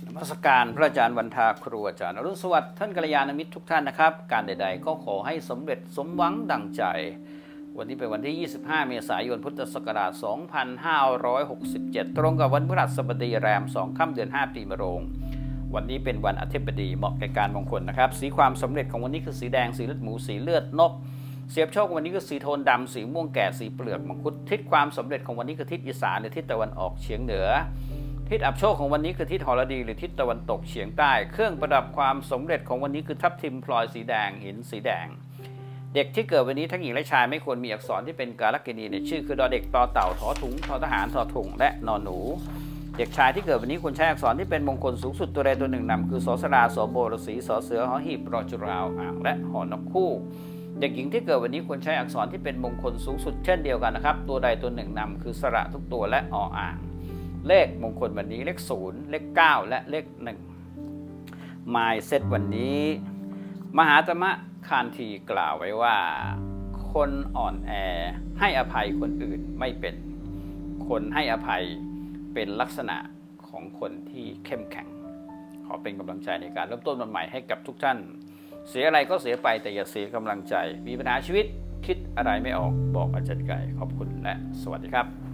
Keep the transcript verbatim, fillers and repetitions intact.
นมัสการพระอาจารย์วันทาครูอาจารย์อรุณสวัสดิ์ท่านกัลยาณมิตรทุกท่านนะครับการใดๆก็ขอให้สำเร็จสมหวังดังใจวันนี้เป็นวันที่ยี่สิบห้าเมษายนพุทธศักราชสองพันห้าร้อยหกสิบเจ็ดตรงกับวันพฤหัสบดีแรมสองค่ำเดือนห้าปีมะโรงวันนี้เป็นวันอาทิตย์บดีเหมาะแก่การมงคลนะครับสีความสำเร็จของวันนี้คือสีแดงสีเลือดหมูสีเลือดนกเสียบโชควันนี้คือสีโทนดำสีม่วงแก่สีเปลือกมังคุดทิศความสำเร็จของวันนี้คือทิศอีสานหรือทิศตะวันออกเฉียงเหนือทิศอับโชคของวันนี้คือทิศหรดีหรือทิศตะวันตกเฉียงใต้เครื่องประดับความสำเร็จของวันนี้คือทับทิมพลอยสีแดงหินสีแดงเด็กที่เกิดวันนี้ทั้งหญิงและชายไม่ควรมีอักษรที่เป็นกาลกิณีในชื่อคือดอเด็กตอเต่าถอถุงทอทหารทอถุงและนอนหนูเด็กชายที่เกิดวันนี้ควรใช้อักษรที่เป็นมงคลสูงสุดตัวใดตัวหนึ่งนำคือสสราสโบรสีสเสือหอหีบรอจุราวอ่างและหอนกคู่เด็กหญิงที่เกิดวันนี้ควรใช้อักษรที่เป็นมงคลสูงสุดเช่นเดียวกันนะครับตัวใดตัวหนึ่งนำคือสระทุกตัวและออ่างเลขมงคลวันนี้เลขศูนย์เลขเก้าและเลขหนึ่งมายเซตวันนี้มหาตมะคานธีกล่าวไว้ว่าคนอ่อนแอให้อภัยคนอื่นไม่เป็นคนให้อภัยเป็นลักษณะของคนที่เข้มแข็งขอเป็นกำลังใจในการเริ่มต้นวันใหม่ให้กับทุกท่านเสียอะไรก็เสียไปแต่อย่าเสียกำลังใจมีปัญหาชีวิตคิดอะไรไม่ออกบอกอาจารย์ไก่ขอบคุณและสวัสดีครับ